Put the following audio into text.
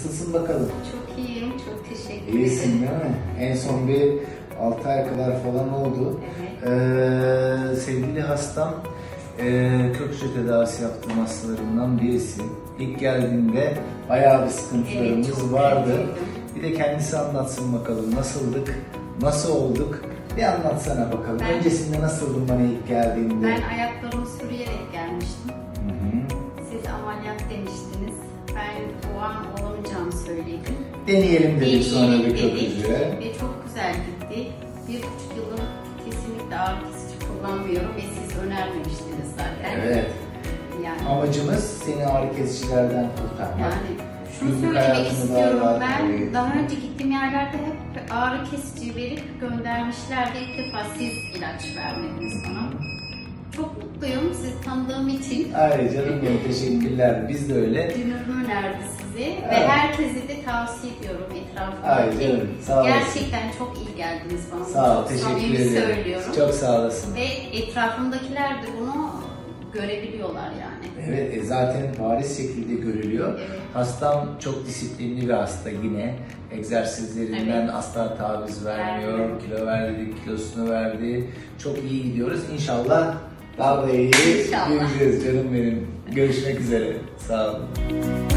Nasılsın bakalım? Çok iyiyim, çok teşekkür ederim. İyisin değil mi? En son bir 6 ay kadar falan oldu. Evet. Sevgili hastam kök hücre tedavisi yaptığım hastalarımdan birisi. İlk geldiğinde bayağı bir sıkıntılarımız Evet, vardı. bekliyordum. Bir de kendisi anlatsın bakalım nasıldık, nasıl olduk? Bir anlatsana bakalım. Öncesinde nasıldın bana ilk geldiğinde? Ben ayaklarımı sürüyerek gelmiştim. Hı-hı. Siz ameliyat demiştiniz. Ben o an olamayacağımı söyledim. Deneyelim dedik sonra bir kök dedik hücre. ve çok güzel gitti. 1,5 yıldır kesinlikle ağrı kesici kullanmıyorum ve siz önermemiştiniz zaten. Evet. Yani, Amacımız seni ağrı kesicilerden kurtarmak. yani şunu Günlük söylemek hayatını istiyorum. daha rahat Ben geçirmek. daha önce gittiğim yerlerde hep ağrı kesici verip göndermişlerdi. İlk defa siz ilaç vermediniz bana. Çok mutluyum sizi tanıdığım için. Ay canım benim, teşekkürler. Biz de öyle. Dünürüm önerdi sizi ve Evet. herkese de tavsiye ediyorum etrafımda. Ay canım, sağ olasın. Gerçekten çok iyi geldiniz bana. Sağ ol, Çok teşekkür samimi ederim. söylüyorum. Çok sağ olasın. Ve etrafımdakiler de bunu görebiliyorlar yani. Evet, zaten bariz şekilde görülüyor. Evet. Hastam çok disiplinli bir hasta yine. Egzersizlerinden Evet. asla taviz vermiyor. Vermiyor. Kilo verdi, kilosunu verdi. Çok iyi gidiyoruz. İnşallah daha da iyi İnşallah. göreceğiz canım benim. Görüşmek üzere. Sağ olun.